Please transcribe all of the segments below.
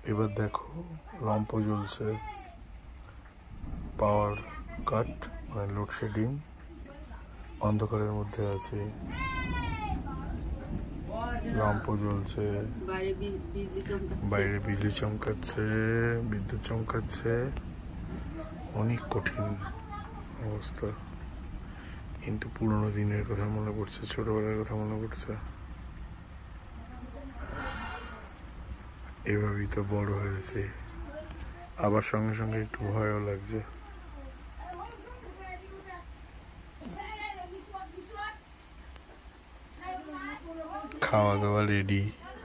এবার দেখো লম্প জ্বলছে, পাওয়ার কাট মানে লোডশেডিং, অন্ধকারের মধ্যে আছে, লম্প জ্বলছে, বাইরে বিজলি চমকাচ্ছে, বিদ্যুৎ চমকাচ্ছে, অনেক কঠিন অবস্থা। কিন্তু পুরোনো দিনের কথা মনে পড়ছে, ছোটবেলার কথা মনে পড়ছে। এভাবেই তো বড় হয়েছে, আবার সঙ্গে সঙ্গে একটু ভয়ও লাগছে। খাওয়া দাওয়া রেডি।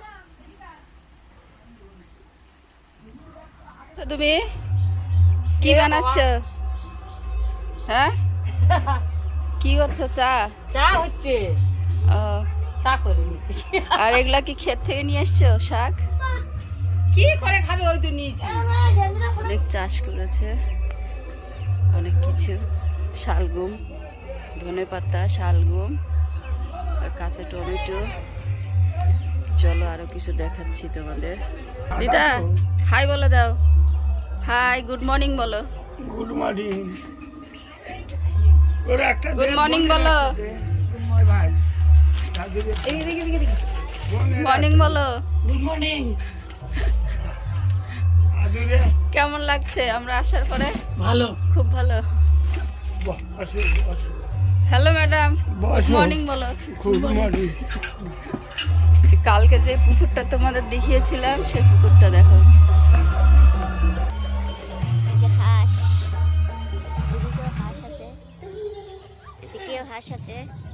তুমি কি বানাচ্ছ? হ্যাঁ, কি করছো? চা চা হচ্ছে, চা করে নিচ্ছি। আর এগুলা কি ক্ষেত থেকে নিয়ে আসছো? শাক কি করে খাবে, ওই তো নিয়েছি। অনেক চাষ করেছে, অনেক কিছু, শালগম, ধনেপাতা, শালগম, আর কাঁচা টমেটো। চলো আরো কিছু দেখাচ্ছি তোমাদের। দিদা হাই বলে দাও, হাই, গুড মর্নিং বলো। গুড মর্নিং, গুড মর্নিং বলো, মর্নিং বলো। Good morning. কেমন লাগছে আমরা আসার পরে? ভালো, খুব ভালো। হ্যালো ম্যাডাম, গুড মর্নিং বলো। Good morning. কালকে যে পুকুরটা তোমাদের দেখিয়েছিলাম সেই পুকুরটা দেখো। হাঁস, এদিকেও হাঁস আছে, এদিকেও হাঁস আছে।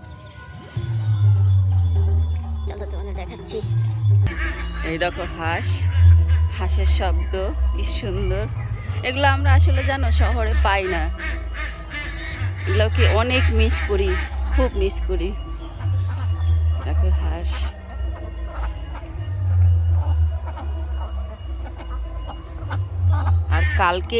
চলো তোমাদের দেখাচ্ছি। এই দেখো হাঁস, হাঁসের শব্দ কি সুন্দর। এগুলো আমরা আসলে জানো শহরে পাই না, এগুলোকে অনেক মিস করি, খুব মিস করি। দেখো হাঁস, আর কালকে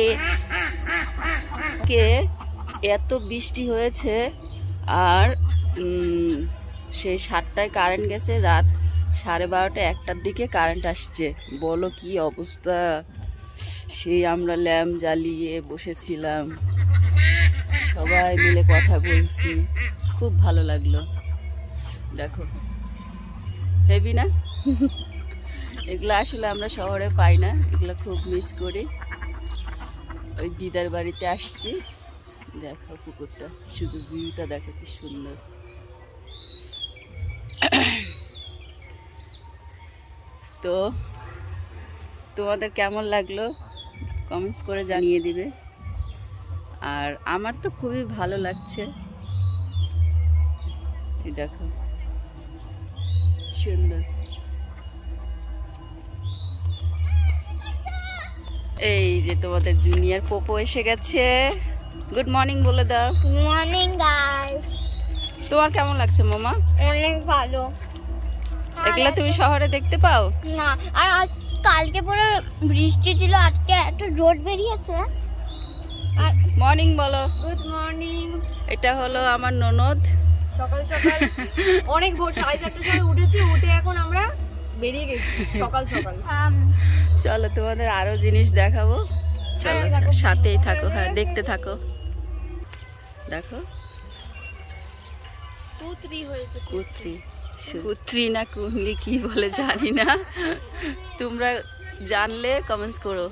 এত বৃষ্টি হয়েছে, আর সেই 7টায় কারেন্ট গেছে, রাত 12:30 1টার দিকে কারেন্ট আসছে। বলো কি অবস্থা। সেই আমরা ল্যাম্প জ্বালিয়ে বসেছিলাম, সবাই মিলে কথা বলছি, খুব ভালো লাগলো। দেখো হেভি না? এগুলো আসলে আমরা শহরে পাই না, এগুলো খুব মিস করি। ওই দিদার বাড়িতে আসছি, দেখো পুকুরটা, শুধু ভিউটা দেখো কি সুন্দর। তো তোমাদের কেমন লাগলো কমেন্টস করে জানিয়ে দিবে। আর আমার তো খুবই ভালো লাগছে, দেখো সুন্দর। এই যে তোমাদের জুনিয়র পোপো এসে গেছে, গুড মর্নিং বলে দাও। Good morning guys. তোমার কেমন লাগছে মামা? অনেক ভালো। এগুলা তুমি শহরে দেখতে পাও না, আর আজ কালকে পুরো বৃষ্টি ছিল, আজকে একটা রোদ বেরিয়েছে। আর মর্নিং বলো। Good morning. এটা হলো আমার ননদ। সকাল সকাল অনেক ভোর 4:30টার সময় উঠেছি, উঠে এখন আমরা বেরিয়ে গেছি সকাল সকাল। চলো তোমাদের আরো জিনিস দেখাবো, চলো সাথেই থাকো। হ্যাঁ দেখতে থাকো। দেখো পুত্রী হয়েছে, কুত্রি, কুত্রি না কুমলি কি বলে জানি না, তোমরা জানলে কমেন্টস করো।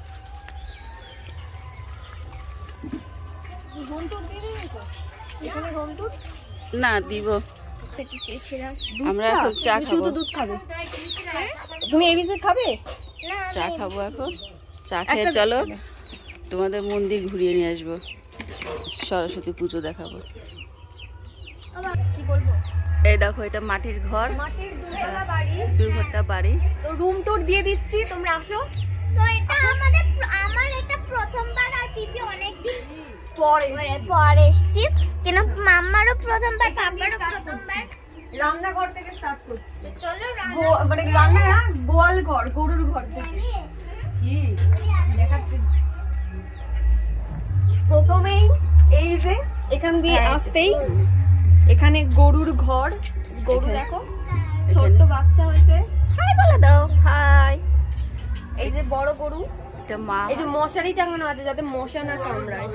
না দিব, আমরা এখন চা খাবো। দুধ খাবে? তুমি এই বিস্কুট খাবে? চা খাবো এখন, চা খেয়ে চলো তোমাদের মন্দির ঘুরিয়ে নিয়ে আসবো, সরস্বতী পুজো দেখাবো। কি বলবো? এই দেখো এটা মাটির ঘর, মাটির দুর্গা বাড়ি, দুর্ঘটনা বাড়ি। তো রুম টুর দিয়ে দিচ্ছি, তোমরা আসো। তো এটা আমার এটা প্রথমবার, আর পিপি অনেকদিন পরে এসেছি, কিন্তু মাম্মারও প্রথমবার, পাপারও প্রথমবার। রান্নাঘর থেকে স্টার্ট করছি। চলো মানে রান্না না, গোয়াল ঘর, গরুর ঘর থেকে। কি দেখাচ্ছি? প্রথমেই এই যে এখান দিয়ে আসতেই এখানে গরুর ঘর, গরু দেখো, ছোট্ট বাচ্চা হয়েছে। হাই বলে দাও। হাই। এই যে গরু। এটা মা। এই যে মশারি টাঙানো আছে যাতে মশা না কামড়ায়।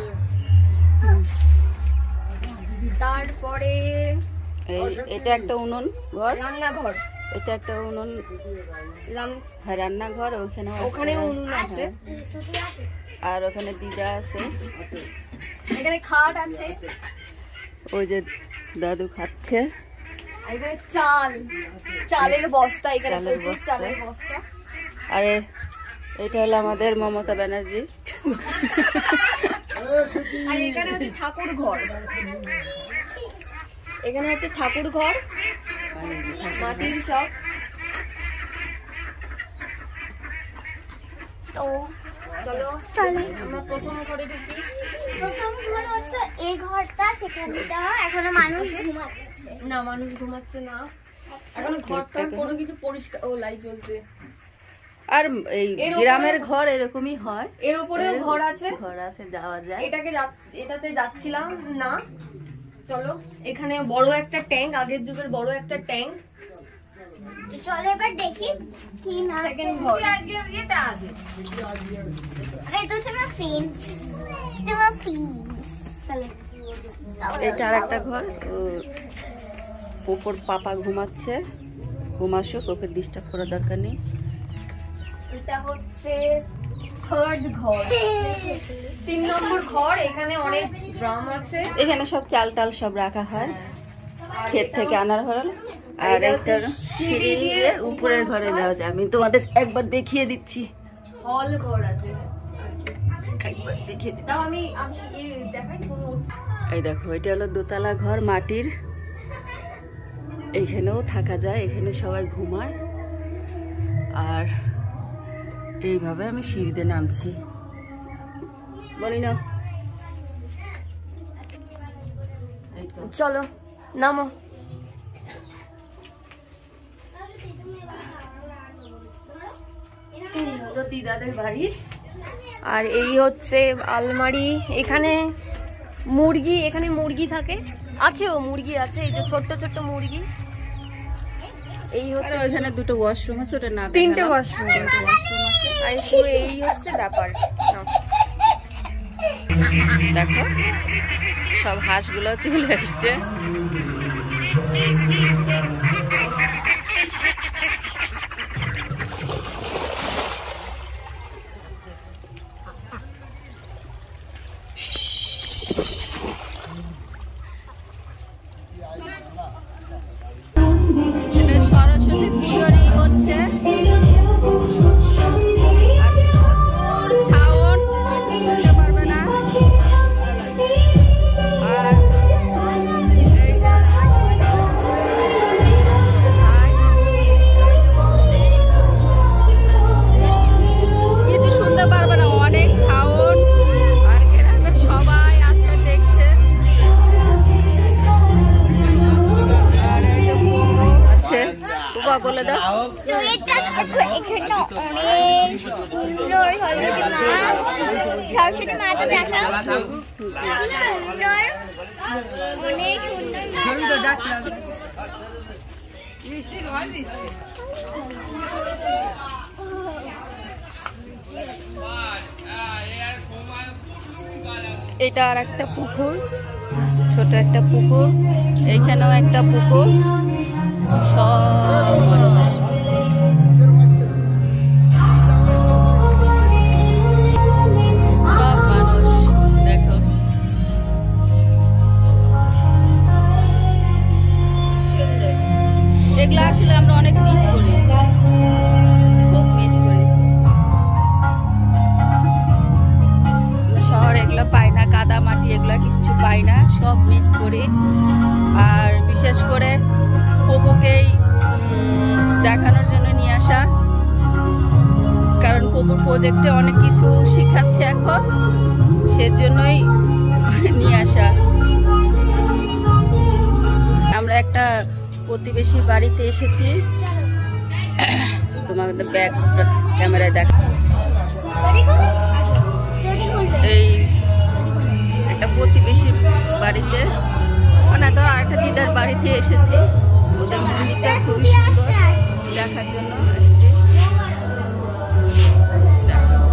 তারপরে এটা একটা উনুন ঘর, রান্নাঘর। এটা একটা উনুন, হ্যাঁ রান্নাঘর। ওখানে উনুন আছে আর ওখানে দিদা আছে। এখানে খাট আছে, ওই যে দাদু খাচ্ছে। এখানে চালের বস্তা, এখানে চালের বস্তা। আর এটা হলো আমাদের মমতা ব্যানার্জি। আর এখানে হচ্ছে ঠাকুর ঘর, এখানে হচ্ছে ঠাকুর ঘর মাটির সব। তো চলো আমরা প্রথম ঘরে ঢুকি। প্রথম ঘর হচ্ছে এই ঘরটা, সেখানে এখনো মানুষ ঘুমাচ্ছে। না, মানুষ ঘুমাচ্ছে না এখন, ঘরটা কোনো কিছু পরিষ্কার। ও লাইট জ্বলছে। আর এই গ্রামের ঘর এরকমই হয়। এর উপরেও ঘর আছে, যাওয়া যায়। এটাতে যাচ্ছিলাম না। চলো, এখানে বড় একটা ট্যাঙ্ক, আগের যুগের বড় একটা ট্যাঙ্ক। চলো এবার দেখি কি না। সেকেন্ড ঘর। আরে তো তোমার ফিন্স, তোমার ফিন্স। এটা আর একটা ঘর। উপর পাপা ঘুমাচ্ছে, ঘুমাসুক, ওকে ডিস্টার্ব করার দরকার নেই। এটা হচ্ছে থার্ড ঘর, 3 নম্বর ঘর। এখানে অনেক ড্রাম আছে, এখানে সব চাল টাল সব রাখা হয়, ক্ষেত থেকে আনার ঘর। আর একটা সিঁড়ি দিয়ে উপরের ঘরে যাওয়া যায়। আমি তোমাদের একবার দেখিয়ে দিচ্ছি। হল ঘর আছে, একবার দেখিয়ে দিচ্ছি। তাও আমি দেখাই কোনো। এই দেখো, এটা হলো দোতলা ঘর মাটির। এখানেও থাকা যায়, এখানে সবাই ঘুমায়। আর এইভাবে আমি সিঁড়িতে নামছি, বলি না। এই তো চলো নামো। এই হলো দিদাদের বাড়ি। আর এই হচ্ছে আলমারি। এখানে মুরগি থাকে, আছেও মুরগি আছে, এই যে ছোট্ট ছোট্ট মুরগি। এই হচ্ছে ওইখানে দুটো ওয়াশরুম আছে, ওটা না 3টে ওয়াশরুম। আর পুরো এই হচ্ছে ব্যাপার। দেখো সব হাঁসগুলো চলে এসছে। সরস্বতী পুজোর হচ্ছে, আর প্রচুর সাউন্ড, কিছু শুনতে পারবে না। আর এই যে কিছু শুনতে পারবে না, অনেক সাউন্ড। আর গ্রামের সবাই আছে দেখছে। আর এই যে আছে, বাবা বলে দাও। তো এটা এখানে অনেক সুন্দর সরস্বতী মা, সরস্বতী মাকে দেখাও কি সুন্দর, অনেক সুন্দর। এটা আর একটা পুকুর, ছোট একটা পুকুর। এইখানেও একটা পুকুর। সব মানুষ দেখো, সুন্দর। এগুলো আসলে আমরা অনেক মিস করি, খুব মিস করি। শহরে এগুলো পাই না, কাদা মাটি এগুলো কিচ্ছু পাই না, সব মিস করি। আর বিশেষ করে পপুকেই দেখানোর জন্য নিয়ে আসা, কারণ পপুর প্রজেক্টে অনেক কিছু শিখাচ্ছে এখন, সেজন্যই নিয়ে আসা। আমরা একটা প্রতিবেশী বাড়িতে এসেছি, তোমাদের ব্যাক ক্যামেরায় দেখা। এই একটা প্রতিবেশীর বাড়িতে, মানে তো আরেকটা দিদার বাড়িতে এসেছি। ওদের মন্দিরটা খুবই সুন্দর, দেখার জন্য আসছি।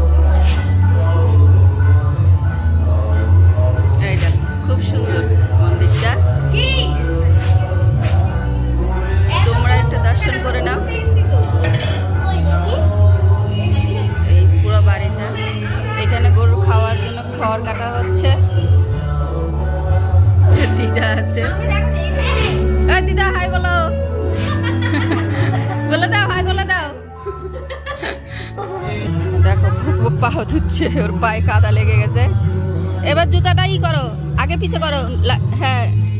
পাও ধুচ্ছে, ওর পায়ে কাদা লেগে গেছে। এবার জুতাটা ই করো, আগে পিছে করো। হ্যাঁ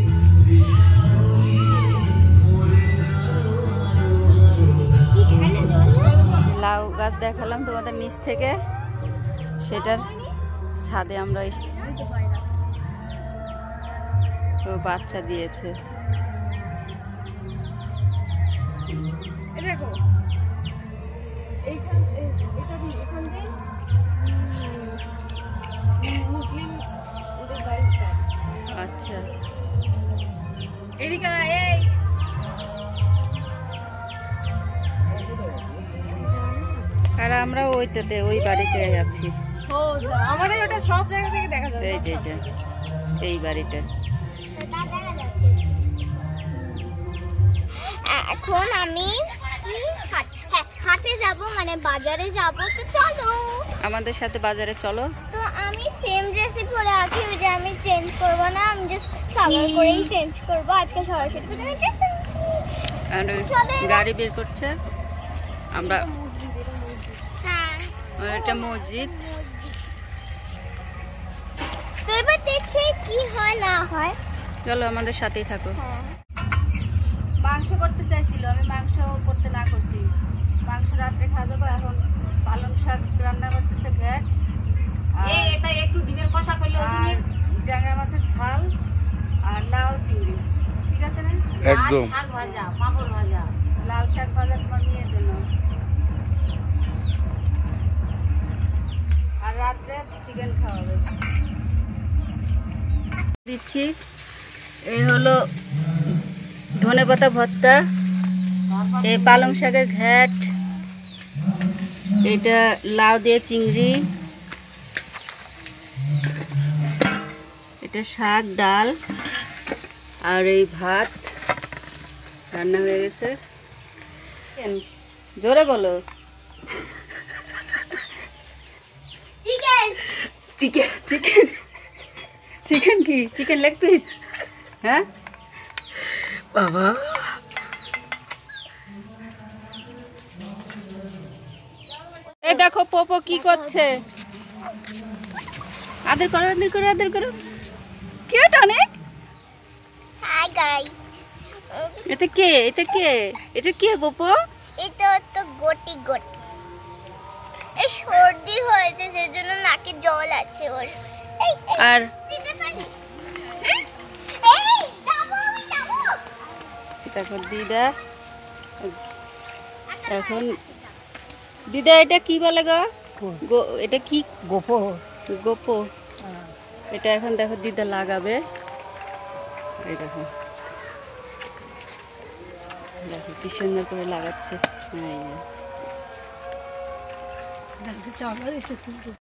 লাউ গাছ দেখালাম তোমাদের নিচ থেকে, সেটার ছাদে আমরা তো বাচ্চা দিয়েছে। দেখো মুসলিম আচ্ছা এদিকে এই আর আমরা ওইটাতে ওই বাড়িতে আছি। আমাদের ওটা সব জায়গা থেকে দেখা যাবে। এই যে এটা এই বাড়িটা। এখন আমি হাটে যাব, মানে বাজারে যাব। তো চলো আমাদের সাথে বাজারে চলো। তো আমি সেম ড্রেসই পরে আছি, ওই যে আমি চেঞ্জ করব না, আমি জাস্ট সাবার করেই চেঞ্জ করব। আজকে সরাসরি করে আমি ড্রেস আর গাড়ি বের করছে। আমরা হ্যাঁ এটা মসজিদ। তো এবার দেখি কি হয় না হয়। চলো আমাদের সাথেই থাকো। হ্যাঁ মাংস করতে চাইছিল, আমি মাংস করতে না করছি। মাংস রাত্রে খাওয়া দেবো। এখন পালং শাক রান্না করতেছে ঘ্যাট, এটা একটু ডিমের কষা করলে আর ট্যাংরা মাছের ঝাল আর লাউ চিংড়ি। ঠিক আছে না? একদম। শাক ভাজা, পাঁপড় ভাজা, লাল শাক ভাজা তোমার মেয়ের জন্য, আর রাত্রে চিকেন খাওয়াবে। দিচ্ছি এই হলো ধনেপাতা ভর্তা, এই পালং শাকের ঘ্যাট, এটা লাউ দিয়ে চিংড়ি, এটা শাক ডাল, আর এই ভাত রান্না হয়ে গেছে। জোরে বলো। চিকেন চিকেন চিকেন চিকেন কি? Chicken leg piece? হ্যাঁ বাবা। এই দেখো পোপো কি করছে। আদর করো আদর করো আদর করো। কিউট অনেক। হাই গাইস, এটা কে? এটা কে? এটা কে পোপো? এটা তো গটি গটি। এই সর্দি হয়েছে, সেজন্য নাকে জল আছে ওর। এই আর দিতে পারি? এই যাবো যাবো। দেখো দিদা, এখন দিদা এটা কি বলে গো? এটা কি? গোপো। গোপো। এটা এখন দেখো দিদা লাগাবে। এই দেখো দেখো কি সুন্দর করে লাগাচ্ছে। এই যে।